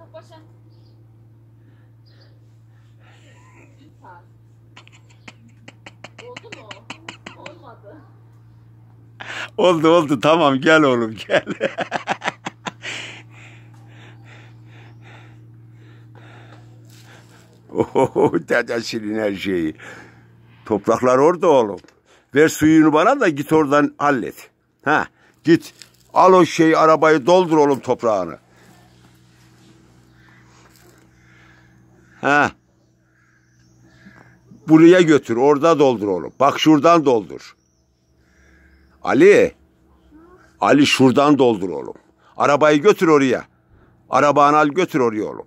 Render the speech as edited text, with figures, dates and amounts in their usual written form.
Başa. Oldu mu? Olmadı. Oldu tamam gel oğlum gel. Oho dedesinin her şeyi. Topraklar orada oğlum. Ver suyunu bana da git oradan hallet. Ha git al o şeyi arabayı doldur oğlum toprağını. Ha buraya götür orada doldur oğlum. Bak şuradan doldur. Ali. Ali şuradan doldur oğlum. Arabayı götür oraya. Arabanı al götür oraya oğlum.